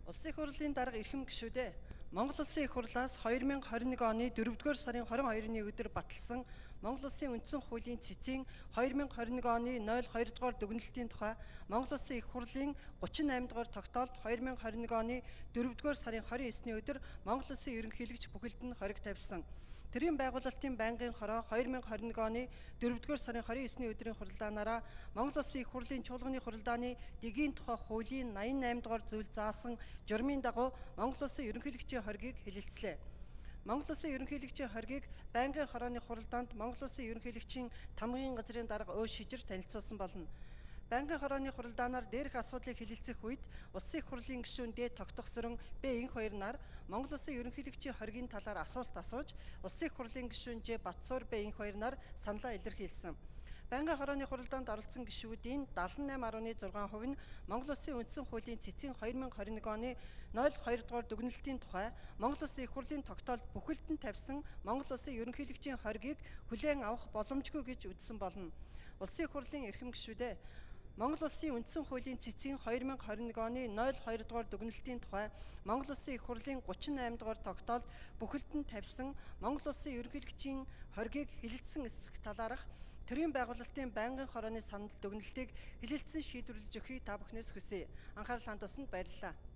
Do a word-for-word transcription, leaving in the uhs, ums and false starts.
Улсын их хурлын дарга эрхэм гишүүдээ Монгол Улсын их хурлаас хоёр мянга хорин нэг оны дөрөвдүгээр сарын хорин хоёрны өдөр баталсан Монгол Улсын үндсэн хуулийн цэцгийн хоёр мянга хорин нэг оны нол хоёр дугаар дүгнэлтийн тухай Монгол Улсын их хурлын гучин найман дугаар тогтоолт хоёр мянга хорин нэг оны дөрөвдүгээр сарын хорин эсний өдөр Монгол Улсын ерөнхийлөгч бүхэлд нь хориг тавьсан. Тэрийн байгуулалтын байнгын хороо хоёр мянга хорин нэг оны дөрөвдүгээр сарын хорин эсний өдрийн хуралдаанаараа Монгол Улсын их хурлын чуулганы хуралдааны дэгийн тухай хуулийн найман найман дугаар зүйл заасан журмын дагуу Монгол Улсын ерөнхийлөгчийн хоргийг хэлэлцлээ. Монгол Улсын ерөнхийлөгчийн хоргийг байнгын хорооны хуралдаанд Монгол Улсын ерөнхийлөгчийн тамгын газрын дарга өө шижир танилцуулсан болно. Байнгын хорооны хуралдаанаар дээрх асуудлыг хэлэлцэх үед Улсын их хурлын гишүүн Д тогтгосрон Б энх хоёр нар Монгол Улсын ерөнхийлөгчийн хоргийн талаар асуулт асууж, Улсын их хурлын гишүүн Ж Батсуур Б энх хоёр нар саналаа илэрхийлсэн. Байнгын хорооны хуралдаанд оролцсон гишүүдийн далан найман гаруй зургаан хувь нь Монгол Улсын үндсэн хуулийн цэцгийн хоёр мянга хорин нэг оны нол хоёр дугаар дүгнэлтийн тухай Монгол Улсын их хурлын тогтоолт бүхэлд нь тавьсан Монгол Улсын ерөнхийлөгчийн хоргийг хүлээн авах боломжгүй гэж үзсэн болно. Улсын их хурлын эрхэм гишүүдээ Монгол Улсын үндсэн хуулийн цэцгийн хоёр мянга хорин нэг оны нол хоёр дугаар дүгнэлтийн тухай Монгол Улсын их хурлын гучин найман дугаар тогтоолт бүхэлд нь тавьсан Монгол Улсын ерөнхийлөгчийн хоргийг хэлэлцсэн эсрэг талаарх төрийн байгуулалтын байнгын хорооны санал дүгнэлтийг хэлэлцэн шийдвэрлэж өгөхийг та бүхнээс хүсье. Анхаарал хандуулсанд баярлалаа.